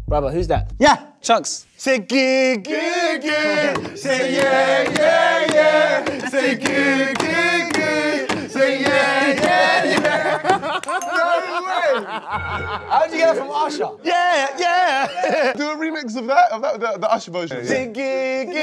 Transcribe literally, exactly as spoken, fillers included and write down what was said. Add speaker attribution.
Speaker 1: Brother, who's that?
Speaker 2: Yeah.
Speaker 1: Chunks.
Speaker 2: Say good, good, good. Say yeah, yeah, yeah. Say good, good, good. Say yeah, yeah, yeah. No way.
Speaker 1: How'd you get it from Usher?
Speaker 2: Yeah, yeah. Do a remix of that, of that, the, the Usher version. Say good,